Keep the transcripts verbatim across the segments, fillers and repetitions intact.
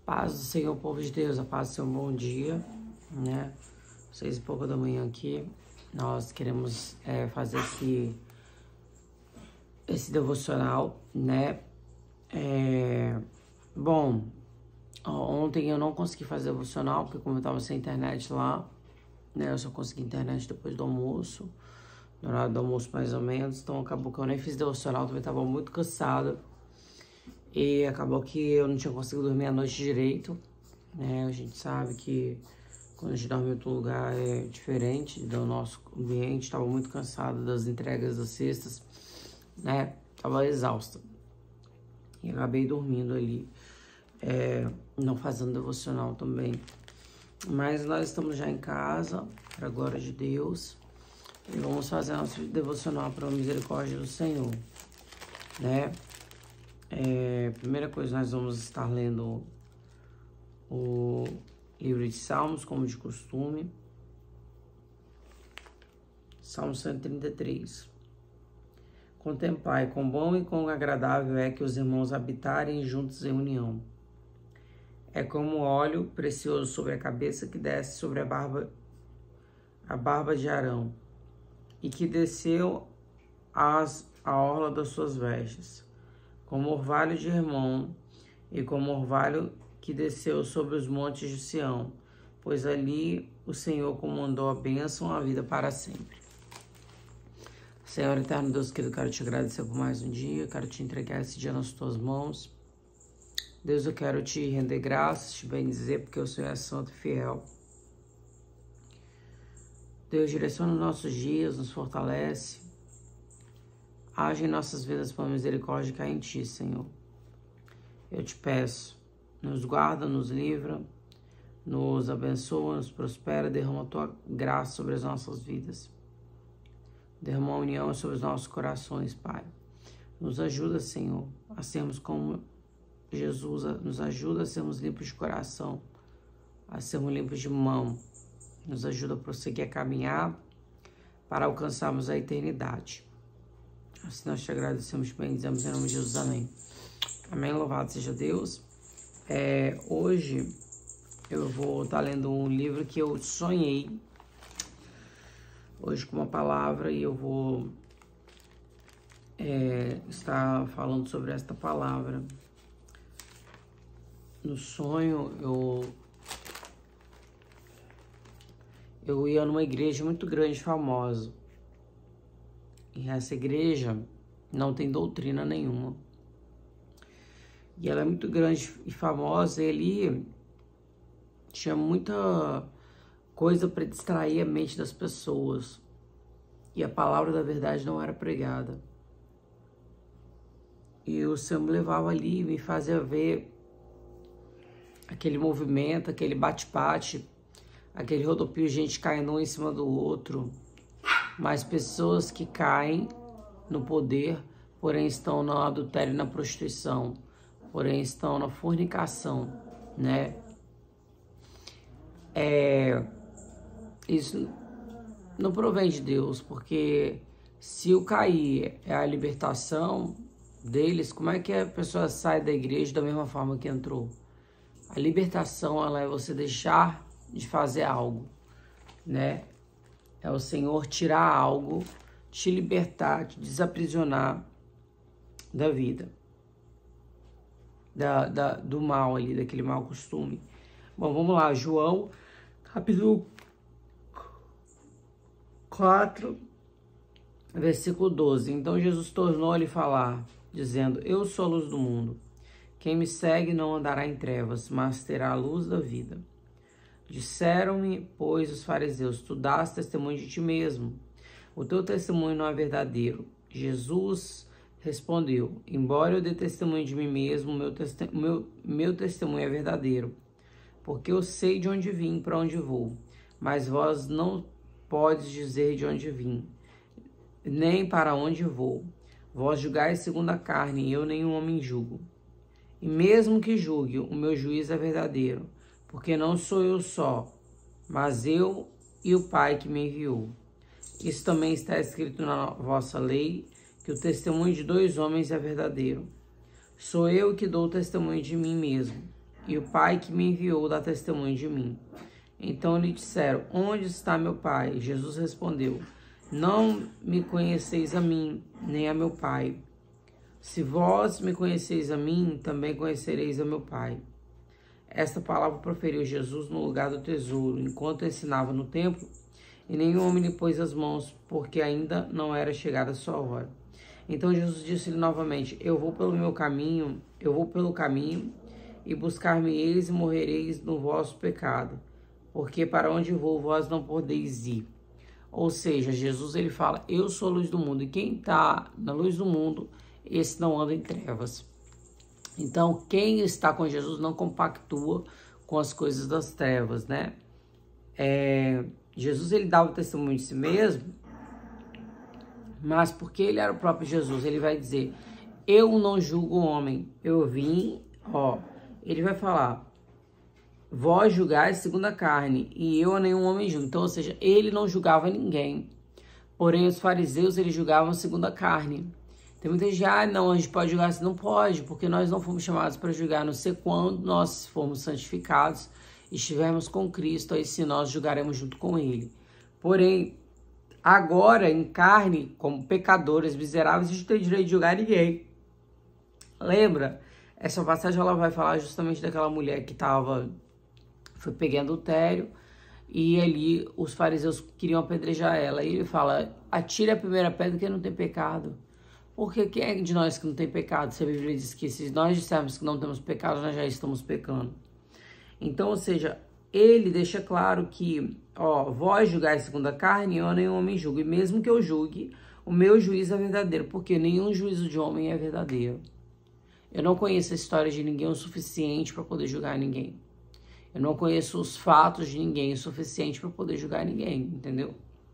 Paz do Senhor, povo de Deus, a paz do Senhor, bom dia, né? Seis e pouco da manhã aqui, nós queremos é, fazer esse, esse devocional, né? É, bom, ontem eu não consegui fazer devocional, porque como eu tava sem internet lá, né? Eu só consegui internet depois do almoço, no horário do almoço mais ou menos, então acabou que eu nem fiz devocional, também tava muito cansada. E acabou que eu não tinha conseguido dormir a noite direito, né? A gente sabe que quando a gente dorme em outro lugar é diferente do nosso ambiente. Estava muito cansada das entregas das cestas, né? Tava exausta. E acabei dormindo ali, é, não fazendo devocional também. Mas nós estamos já em casa, para a glória de Deus. E vamos fazer nosso devocional para a misericórdia do Senhor, né? É, primeira coisa, nós vamos estar lendo o livro de Salmos, como de costume. Salmo cento e trinta e três. Contemplai, quão bom e quão agradável é que os irmãos habitarem juntos em união. É como óleo precioso sobre a cabeça que desce sobre a barba, a barba de Arão, e que desceu às, à orla das suas vestes. Como orvalho de Hermon, e como orvalho que desceu sobre os montes de Sião, pois ali o Senhor comandou a bênção, a vida para sempre. Senhor eterno Deus querido, quero te agradecer por mais um dia, quero te entregar esse dia nas tuas mãos. Deus, eu quero te render graças, te bendizer, porque o Senhor é santo e fiel. Deus, direciona os nossos dias, nos fortalece. Age em nossas vidas por misericórdia que há em Ti, Senhor. Eu te peço, nos guarda, nos livra, nos abençoa, nos prospera, derrama a Tua graça sobre as nossas vidas. Derrama a união sobre os nossos corações, Pai. Nos ajuda, Senhor, a sermos como Jesus, nos ajuda a sermos limpos de coração, a sermos limpos de mão. Nos ajuda a prosseguir a caminhar para alcançarmos a eternidade. Assim nós te agradecemos, te bendizemos em nome de Jesus, amém. Amém, louvado seja Deus. É, hoje eu vou estar lendo um livro que eu sonhei, hoje com uma palavra, e eu vou é, estar falando sobre esta palavra. No sonho, eu, eu ia numa igreja muito grande, famosa. E essa igreja não tem doutrina nenhuma. E ela é muito grande e famosa, e ali tinha muita coisa para distrair a mente das pessoas. E a palavra da verdade não era pregada. E o Senhor me levava ali e me fazia ver aquele movimento, aquele bate-bate, aquele rodopio, gente caindo um em cima do outro. Mas pessoas que caem no poder, porém estão no adultério e na prostituição, porém estão na fornicação, né? É, isso não provém de Deus, porque se o cair é a libertação deles, como é que a pessoa sai da igreja da mesma forma que entrou? A libertação, ela é você deixar de fazer algo, né? É o Senhor tirar algo, te libertar, te desaprisionar da vida, da, da, do mal ali, daquele mau costume. Bom, vamos lá, João, capítulo quatro, versículo doze. Então Jesus tornou-lhe falar, dizendo: Eu sou a luz do mundo. Quem me segue não andará em trevas, mas terá a luz da vida. Disseram-me, pois, os fariseus: Tu dás testemunho de ti mesmo. O teu testemunho não é verdadeiro. Jesus respondeu: Embora eu dê testemunho de mim mesmo, meu, teste meu, meu testemunho é verdadeiro. Porque eu sei de onde vim e para onde vou. Mas vós não podes dizer de onde vim, nem para onde vou. Vós julgais segundo a carne, e eu nenhum homem julgo. E mesmo que julgue, o meu juízo é verdadeiro. Porque não sou eu só, mas eu e o Pai que me enviou. Isso também está escrito na vossa lei, que o testemunho de dois homens é verdadeiro. Sou eu que dou testemunho de mim mesmo, e o Pai que me enviou dá testemunho de mim. Então lhe disseram, onde está meu Pai? Jesus respondeu, não me conheceis a mim, nem a meu Pai. Se vós me conheceis a mim, também conhecereis a meu Pai. Esta palavra proferiu Jesus no lugar do tesouro, enquanto ensinava no templo, e nenhum homem lhe pôs as mãos, porque ainda não era chegada a sua hora. Então Jesus disse-lhe novamente, eu vou pelo meu caminho, eu vou pelo caminho, e buscar-me-eis e morrereis no vosso pecado, porque para onde vou vós não podeis ir. Ou seja, Jesus ele fala, eu sou a luz do mundo, e quem está na luz do mundo, esse não anda em trevas. Então, quem está com Jesus não compactua com as coisas das trevas, né? É, Jesus, ele dava o testemunho de si mesmo, mas porque ele era o próprio Jesus, ele vai dizer, eu não julgo o homem, eu vim, ó, ele vai falar, vós julgais segundo a carne, e eu a nenhum homem julgo. Então, ou seja, ele não julgava ninguém, porém os fariseus, eles julgavam segundo a carne. Tem muita gente, ah, não, a gente pode julgar assim, não pode, porque nós não fomos chamados para julgar, a não ser quando nós formos santificados e estivermos com Cristo, aí sim nós julgaremos junto com Ele. Porém, agora, em carne, como pecadores miseráveis, a gente não tem direito de julgar ninguém. Lembra? Essa passagem ela vai falar justamente daquela mulher que estava, foi pegando adultério, e ali os fariseus queriam apedrejar ela. E ele fala, atire a primeira pedra que não tem pecado. Porque quem é de nós que não tem pecado? Se a Bíblia diz que se nós dissermos que não temos pecado, nós já estamos pecando. Então, ou seja, ele deixa claro que, ó, vós julgais segundo a carne, eu nenhum homem julgo. E mesmo que eu julgue, o meu juízo é verdadeiro, porque nenhum juízo de homem é verdadeiro. Eu não conheço a história de ninguém o suficiente para poder julgar ninguém. Eu não conheço os fatos de ninguém o suficiente para poder julgar ninguém, entendeu?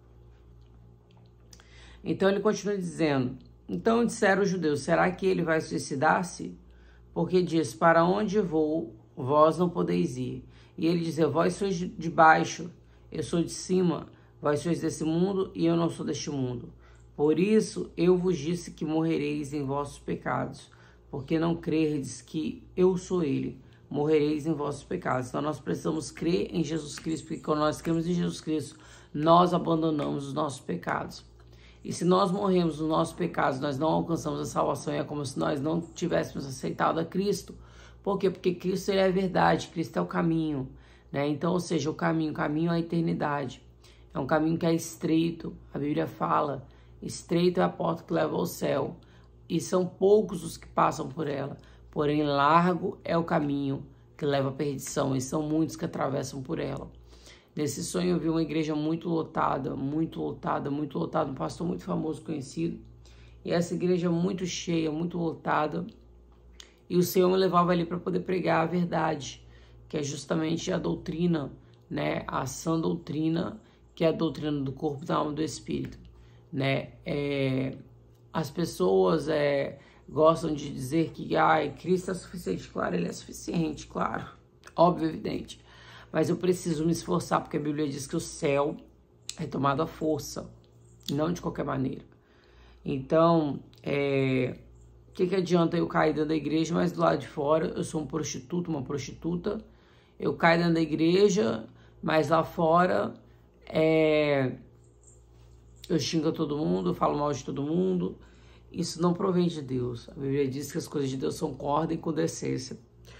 Então, ele continua dizendo... Então disseram os judeus, será que ele vai suicidar-se? Porque diz, para onde vou, vós não podeis ir. E ele diz, vós sois de baixo, eu sou de cima, vós sois desse mundo e eu não sou deste mundo. Por isso eu vos disse que morrereis em vossos pecados, porque não crerdes que eu sou ele, morrereis em vossos pecados. Então nós precisamos crer em Jesus Cristo, porque quando nós cremos em Jesus Cristo, nós abandonamos os nossos pecados. E se nós morremos nos nossos pecados, nós não alcançamos a salvação, e é como se nós não tivéssemos aceitado a Cristo. Por quê? Porque Cristo ele é a verdade, Cristo é o caminho, né? Então, ou seja, o caminho, o caminho é a eternidade. É um caminho que é estreito, a Bíblia fala, estreito é a porta que leva ao céu, e são poucos os que passam por ela. Porém, largo é o caminho que leva à perdição, e são muitos que atravessam por ela. Nesse sonho eu vi uma igreja muito lotada, muito lotada, muito lotada, um pastor muito famoso, conhecido. E essa igreja muito cheia, muito lotada. E o Senhor me levava ali para poder pregar a verdade, que é justamente a doutrina, né? A sã doutrina, que é a doutrina do corpo, da alma e do espírito, né? É, as pessoas é, gostam de dizer que ah, Cristo é suficiente. Claro, ele é suficiente, claro, óbvio, evidente. Mas eu preciso me esforçar, porque a Bíblia diz que o céu é tomado à força, não de qualquer maneira. Então, é, o que, que adianta eu cair dentro da igreja, mas do lado de fora eu sou um prostituto, uma prostituta. Eu caio dentro da igreja, mas lá fora é, eu xingo todo mundo, eu falo mal de todo mundo. Isso não provém de Deus. A Bíblia diz que as coisas de Deus são com ordem e com decência.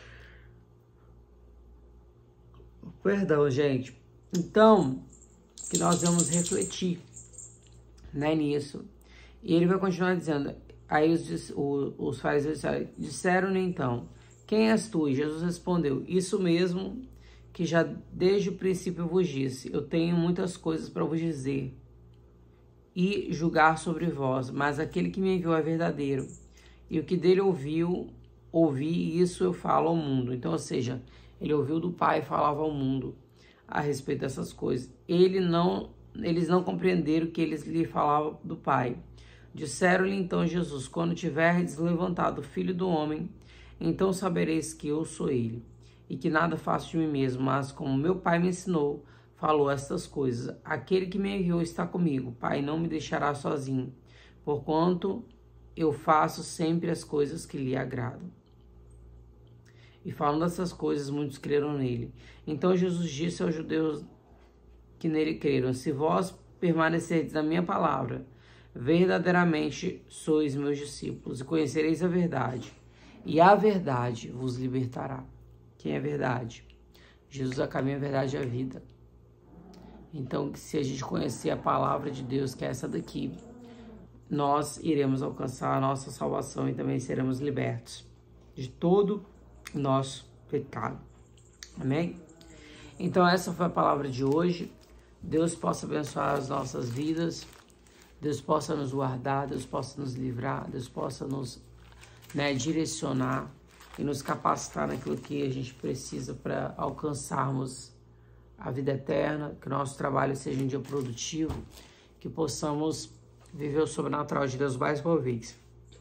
Perdão, gente. Então, que nós vamos refletir, né, nisso. E ele vai continuar dizendo, aí os, os, os fariseus disseram-lhe então, quem és tu? E Jesus respondeu, isso mesmo que já desde o princípio vos disse, eu tenho muitas coisas para vos dizer e julgar sobre vós, mas aquele que me enviou é verdadeiro, e o que dele ouviu, ouvi, e isso eu falo ao mundo. Então, ou seja, ele ouviu do Pai e falava ao mundo a respeito dessas coisas. Ele não, eles não compreenderam que eles lhe falavam do Pai. Disseram-lhe então Jesus, quando tiverdes levantado o Filho do Homem, então sabereis que eu sou ele, e que nada faço de mim mesmo, mas como meu Pai me ensinou, falou estas coisas. Aquele que me enviou está comigo, Pai não me deixará sozinho, porquanto eu faço sempre as coisas que lhe agradam. E falando dessas coisas, muitos creram nele. Então Jesus disse aos judeus que nele creram: se vós permanecerdes na minha palavra, verdadeiramente sois meus discípulos, e conhecereis a verdade, e a verdade vos libertará. Quem é a verdade? Jesus é o caminho, a verdade e a vida. Então, se a gente conhecer a palavra de Deus, que é essa daqui, nós iremos alcançar a nossa salvação e também seremos libertos de todo o nosso pecado. Amém? Então, essa foi a palavra de hoje. Deus possa abençoar as nossas vidas. Deus possa nos guardar. Deus possa nos livrar. Deus possa nos, né, direcionar e nos capacitar naquilo que a gente precisa para alcançarmos a vida eterna, que o nosso trabalho seja um dia produtivo, que possamos viver o sobrenatural de Deus mais uma vez.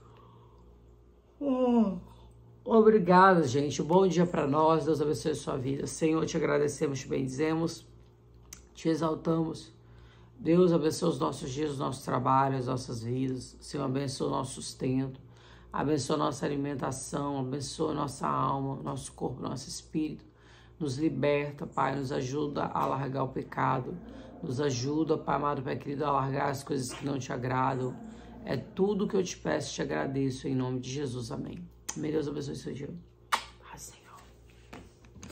Oh, obrigado, gente. Um bom dia para nós. Deus abençoe a sua vida. Senhor, te agradecemos, te bendizemos, te exaltamos. Deus abençoe os nossos dias, os nossos trabalhos, as nossas vidas. Senhor, abençoe o nosso sustento, abençoe a nossa alimentação, abençoe a nossa alma, nosso corpo, nosso espírito. Nos liberta, Pai, nos ajuda a largar o pecado, nos ajuda, Pai amado, Pai querido, a largar as coisas que não te agradam. É tudo que eu te peço, te agradeço, em nome de Jesus, amém. Meu Deus abençoe o seu dia.